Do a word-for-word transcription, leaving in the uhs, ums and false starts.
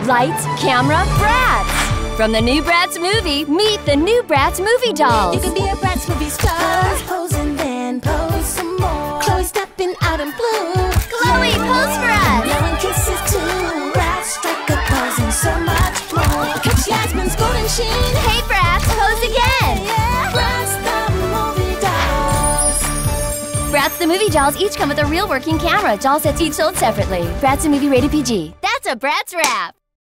Lights, camera, Bratz! From the new Bratz movie, meet the new Bratz movie dolls. You could be a Bratz movie star. Pose, pose, and then pose some more. Chloe stepping out in blue. Chloe, pose for us! Blowing kisses too. Bratz, strike a pose, and so much more. Catch Yasmin's golden sheen. Hey, Bratz, pose again! Yeah, Bratz the movie dolls. Bratz the movie dolls each come with a real working camera. Doll sets each sold separately. Bratz the movie rated P G. That's a Bratz wrap!